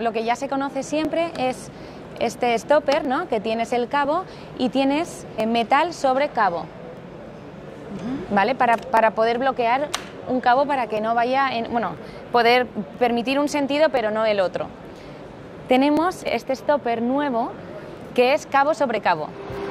lo que ya se conoce siempre es este stopper, ¿no? Que tienes el cabo y tienes metal sobre cabo, ¿vale? Para poder bloquear un cabo para que no vaya poder permitir un sentido pero no el otro. Tenemos este stopper nuevo que es cabo sobre cabo.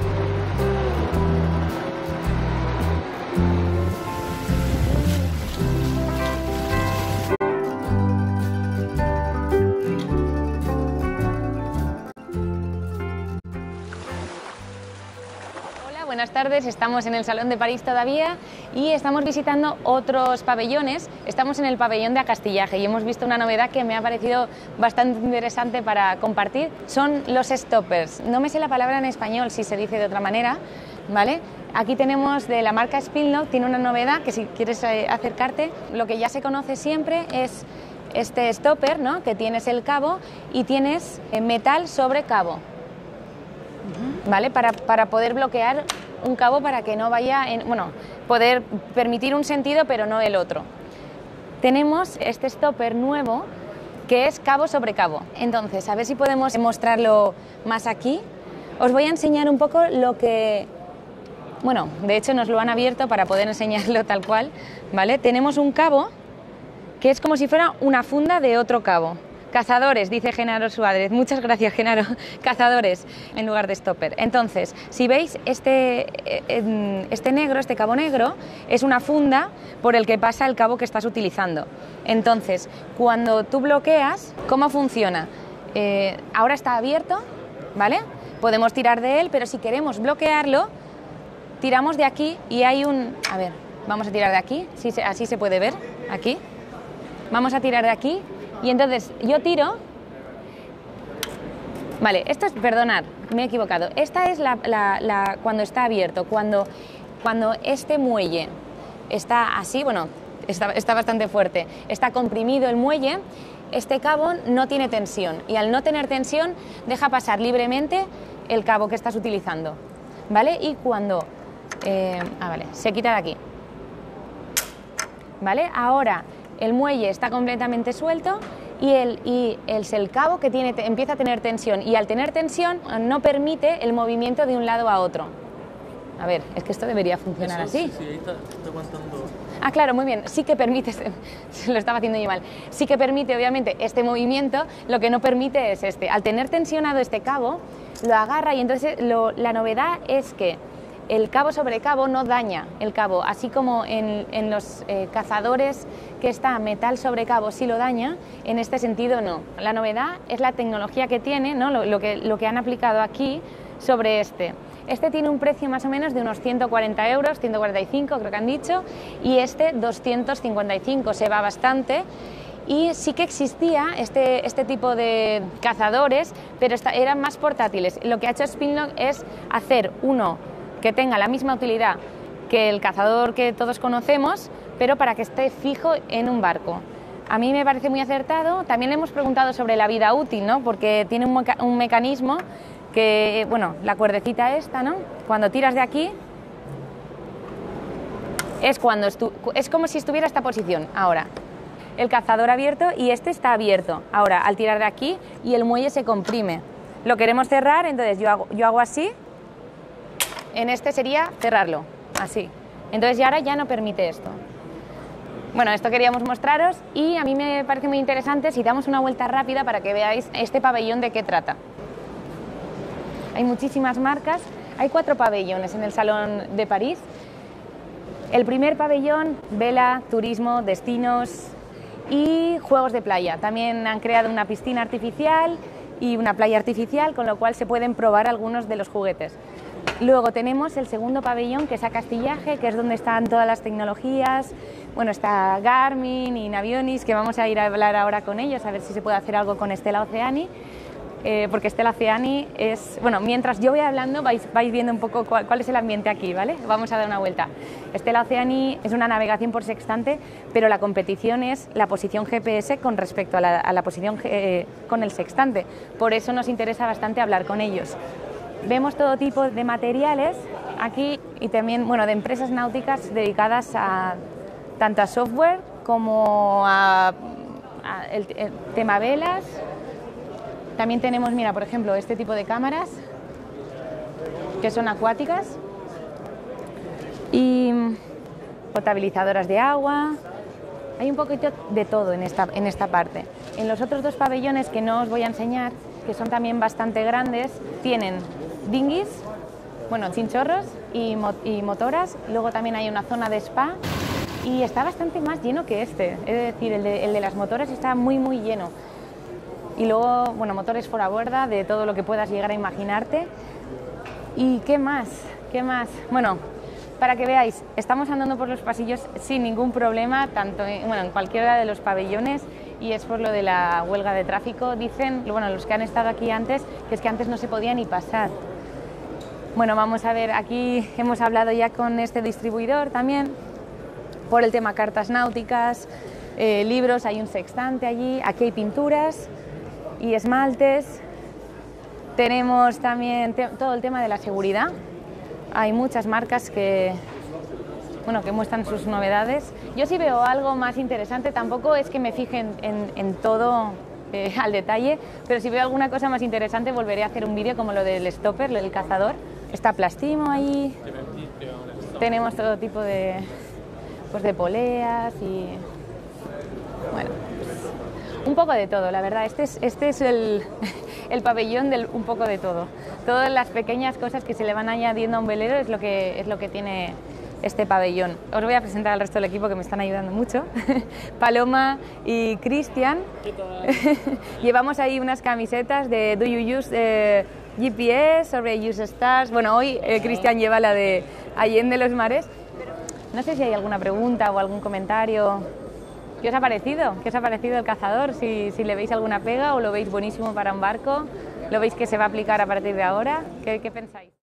Buenas tardes, estamos en el Salón de París todavía y estamos visitando otros pabellones. Estamos en el pabellón de acastillaje y hemos visto una novedad que me ha parecido bastante interesante para compartir. Son los stoppers. No me sé la palabra en español si se dice de otra manera, ¿vale? Aquí tenemos de la marca Spillnock, tiene una novedad que si quieres acercarte, lo que ya se conoce siempre es este stopper, ¿no? Que tienes el cabo y tienes metal sobre cabo, ¿vale? Para poder bloquear un cabo para que no vaya poder permitir un sentido pero no el otro. Tenemos este stopper nuevo que es cabo sobre cabo. Entonces, a ver si podemos mostrarlo más aquí. Os voy a enseñar un poco lo que... Bueno, de hecho nos lo han abierto para poder enseñarlo tal cual, ¿vale? Tenemos un cabo que es como si fuera una funda de otro cabo. Cazadores, dice Genaro Suárez. Muchas gracias, Genaro. Cazadores en lugar de stopper. Entonces, si veis, este cabo negro es una funda por el que pasa el cabo que estás utilizando. Entonces, cuando tú bloqueas, ¿cómo funciona? Ahora está abierto, ¿vale? Podemos tirar de él, pero si queremos bloquearlo, tiramos de aquí y hay un... A ver, vamos a tirar de aquí, así se puede ver, aquí. Vamos a tirar de aquí. Y entonces yo tiro, vale, esto es, perdonad, me he equivocado, esta es cuando está abierto, cuando este muelle está así, bueno, está bastante fuerte, está comprimido el muelle, este cabo no tiene tensión y al no tener tensión deja pasar libremente el cabo que estás utilizando, ¿vale? Y cuando, vale, se quita de aquí, ¿vale? Ahora el muelle está completamente suelto y el cabo que empieza a tener tensión y al tener tensión no permite el movimiento de un lado a otro. A ver, es que esto debería funcionar así. Sí, ahí está aguantando. Ah, claro, muy bien, sí que permite, se lo estaba haciendo yo mal, sí que permite obviamente este movimiento, lo que no permite es este. Al tener tensionado este cabo, lo agarra y entonces la novedad es que el cabo sobre cabo no daña el cabo, así como en los cazadores que está metal sobre cabo sí lo daña, en este sentido no. La novedad es la tecnología que tiene, ¿no? lo que han aplicado aquí sobre este. Este tiene un precio más o menos de unos 140 euros, 145 creo que han dicho, y este 255, se va bastante. Y sí que existía este tipo de cazadores, pero eran más portátiles. Lo que ha hecho Spillnock es hacer uno que tenga la misma utilidad que el cazador que todos conocemos, pero para que esté fijo en un barco. A mí me parece muy acertado. También le hemos preguntado sobre la vida útil, ¿no? Porque tiene un mecanismo que, bueno, la cuerdecita esta, ¿no? Cuando tiras de aquí, es como si estuviera esta posición. Ahora, el cazador abierto y este está abierto. Ahora, al tirar de aquí y el muelle se comprime. Lo queremos cerrar, entonces yo hago así. En este sería cerrarlo, así. Entonces ahora ya no permite esto. Bueno, esto queríamos mostraros y a mí me parece muy interesante si damos una vuelta rápida para que veáis este pabellón de qué trata. Hay muchísimas marcas, hay 4 pabellones en el Salón de París. El primer pabellón, vela, turismo, destinos y juegos de playa. También han creado una piscina artificial y una playa artificial, con lo cual se pueden probar algunos de los juguetes. Luego tenemos el segundo pabellón, que es acastillaje, que es donde están todas las tecnologías. Bueno, está Garmin y Navionis, que vamos a ir a hablar ahora con ellos, a ver si se puede hacer algo con Stella Oceani. Porque Stella Oceani es... Bueno, mientras yo voy hablando vais viendo un poco cuál es el ambiente aquí, ¿vale? Vamos a dar una vuelta. Stella Oceani es una navegación por sextante, pero la competición es la posición GPS con respecto a la posición con el sextante. Por eso nos interesa bastante hablar con ellos. Vemos todo tipo de materiales aquí y también, bueno, de empresas náuticas dedicadas tanto a software como a el tema velas. También tenemos, mira, por ejemplo, este tipo de cámaras que son acuáticas y potabilizadoras de agua. Hay un poquito de todo en esta parte. En los otros dos pabellones que no os voy a enseñar, que son también bastante grandes, tienen dinghies, bueno, chinchorros y motoras. Luego también hay una zona de spa y está bastante más lleno que este. Es decir, el de las motoras está muy, muy lleno. Y luego, bueno, motores fuera borda, de todo lo que puedas llegar a imaginarte. ¿Y qué más? ¿Qué más? Bueno, para que veáis, estamos andando por los pasillos sin ningún problema, tanto en cualquiera de los pabellones, y es por lo de la huelga de tráfico. Dicen, bueno, los que han estado aquí antes, que es que antes no se podía ni pasar. Bueno, vamos a ver, aquí hemos hablado ya con este distribuidor también, por el tema cartas náuticas, libros, hay un sextante allí, aquí hay pinturas y esmaltes. Tenemos también todo el tema de la seguridad. Hay muchas marcas que muestran sus novedades. Yo sí veo algo más interesante, tampoco es que me fije en todo al detalle, pero si veo alguna cosa más interesante volveré a hacer un vídeo como lo del stopper, el cazador. Está Plastimo ahí, tenemos todo tipo de poleas y bueno, un poco de todo, la verdad. Este es el pabellón del un poco de todo. Todas las pequeñas cosas que se le van añadiendo a un velero es lo que tiene este pabellón. Os voy a presentar al resto del equipo que me están ayudando mucho. Paloma y Cristian. Llevamos ahí unas camisetas de Do You Use GPS, sobre Use Stars. Bueno, hoy Cristian lleva la de Allende los Mares. No sé si hay alguna pregunta o algún comentario. ¿Qué os ha parecido? ¿Qué os ha parecido el cazador? Si le veis alguna pega o lo veis buenísimo para un barco, ¿lo veis que se va a aplicar a partir de ahora? ¿Qué pensáis?